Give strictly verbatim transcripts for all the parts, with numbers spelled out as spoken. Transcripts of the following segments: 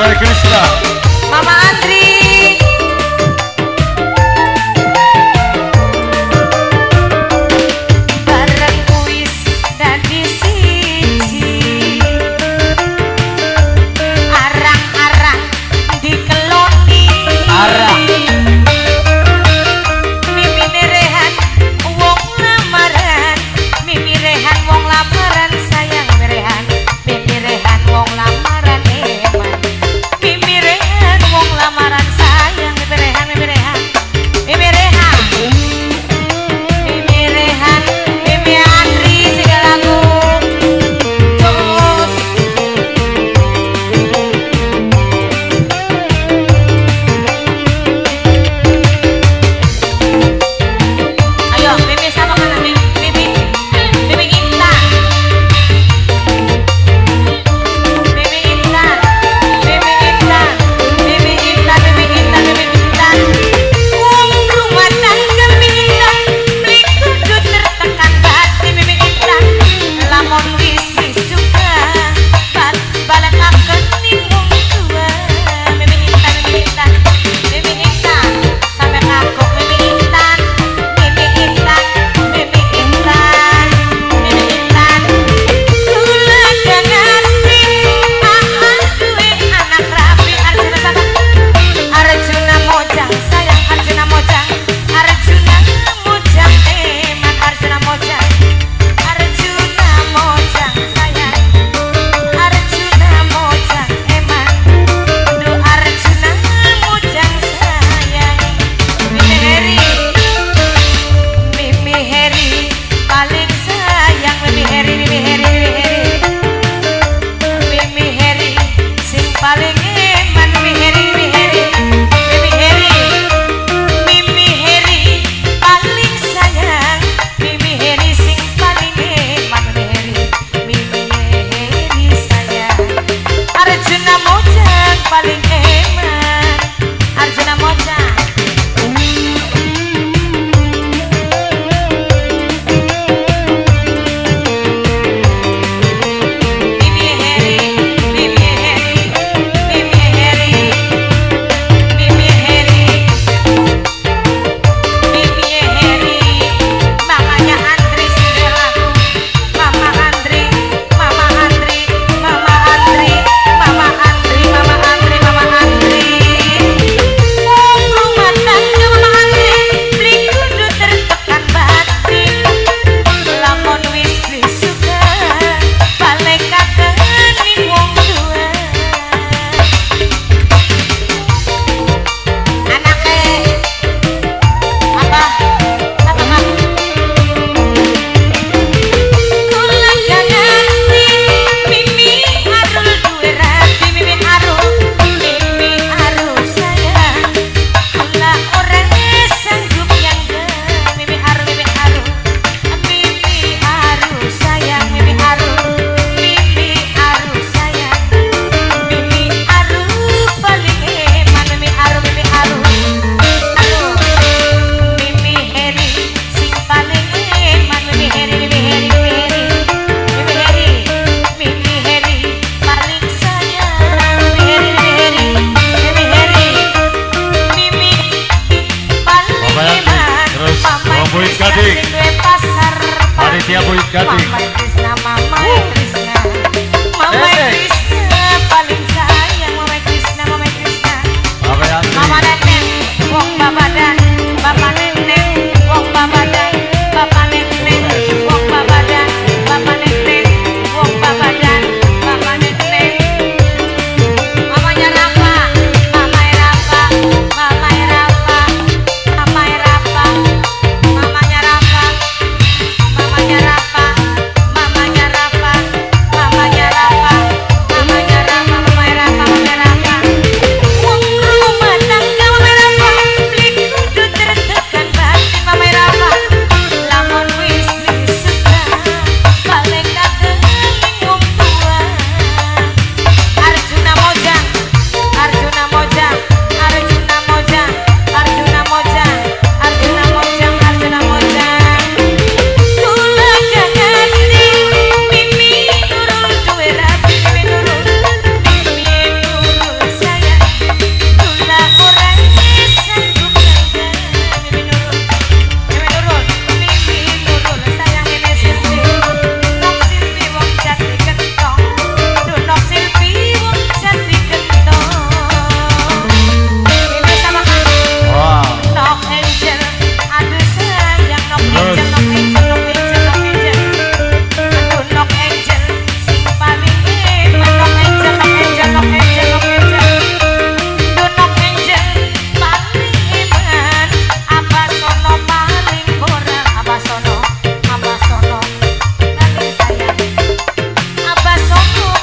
Hare Krishna. Mama Andri. Bareng kuis dadi siji. Arang-arang dikeloni. Arang. Mimine rehan wong lamaran. Mimi rehan wong lamaran sayang rehan. Mimi rehan wong lamaran eman. Mimi rehan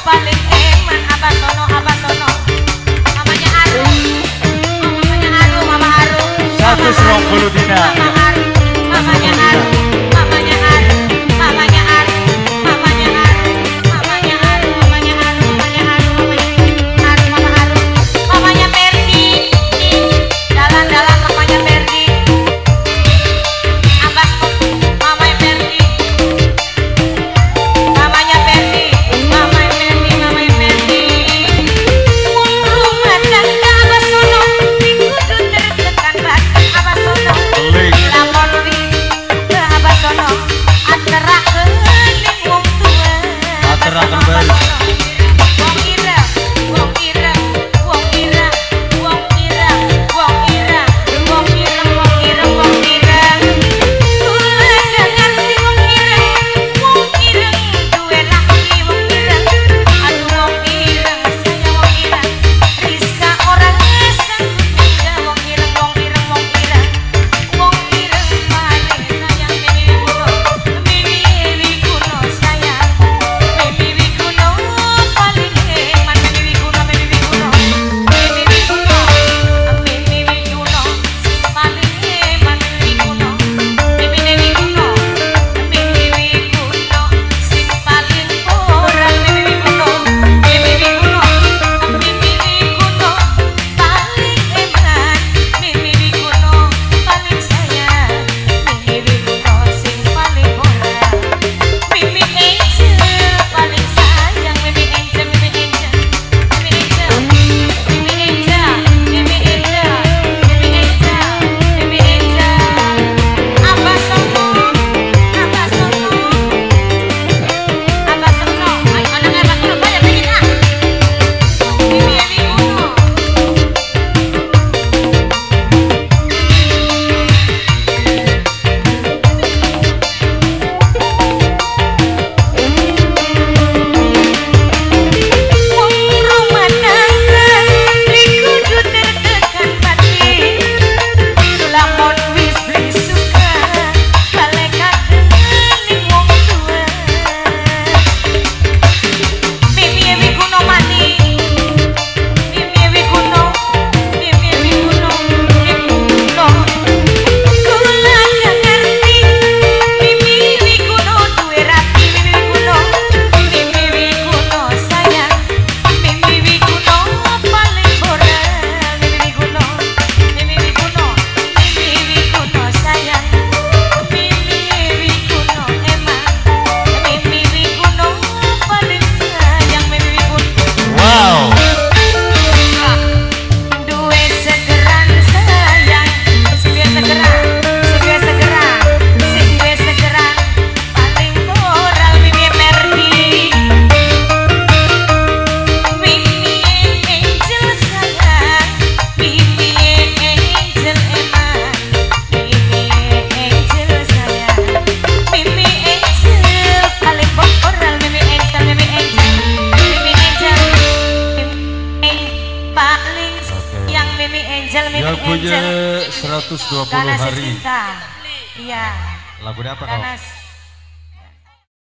paling eman Abasono Abasono mamanya Arum mamanya Arum mama Arum satu serong bulu dina mama Arum mamanya Arum mamanya Arum mamanya Arum mamanya Arum mamanya Arum mamanya Arum mamanya Arum mamanya Arum mama Arum mamanya Perdi dalan-dalan mamanya Perdi Abas mamanya Perdi mamanya Perdi mamanya Perdi mamanya Perdi rumah tangga Abasono dikudu tertekan bahkan Abasono lapor wis ke Abasono aterakeun ning wong tua aterakeun bae wong ira wong ira wong ira wong ira wong ira wong ira wong ira wong ira kula ngerti wong ira wong ira duwe laki wong ira aduh wong ira saya wong ira Rizka orang sanggup jaga wong ira wong ira wong ira wong ira paling sayang Mimi Wikuno Mimi Wikuno sayang Mimi Wikuno paling eman Mimi Wikuno Mimi Wikuno Mimi Wikuno Mimi Wikuno sing paling eman Mimi Wikuno Mimi Wikuno Mimi Wikuno sing paling orang Mimi Wikuno Mimi Wikuno Mimi Wikuno paling eman Mimi Wikuno paling sayang Mimi Wikuno sing paling orang Mimi Angel paling sayang Mimi Angel Mimi Angel Mimi Angel Mimi Angel Mimi Angel Mimi Angel Mimi Angel Abasono Abasono Abasono ay anang Abasono kaya tingin ah Mimi Wikuno wong rumah tangga dikudu tertekan batin lamun wis beli suka balekakeun ning wong tua Mimi Wikuno mani Mimi Wikuno Mimi Wikuno Wikuno kula ngerti Mimi Wikuno duwe rapi Mimi Wikuno Mimi Wikuno sayang Mimi Wikuno paling boral Mimi Wikuno Mimi Wikuno Mimi Wikuno sayang Mimi Wikuno emang Mimi Wikuno paling sayang Mimi Wikuno wow duwe segeran sayang sing duwe segeran sing duwe segeran sing duwe segeran paling moral Mimi Perdi Mimi Angel sayang Mimi Angel emang Mimi Angel sayang Mimi Angel paling moral Mimi Angel Mimi Angel Mimi Angel Mimi paling yang Mimi Angel Mimi lagunya Angel seratus dua puluh Ganas hari cinta iya lagunya apa kau? Ganas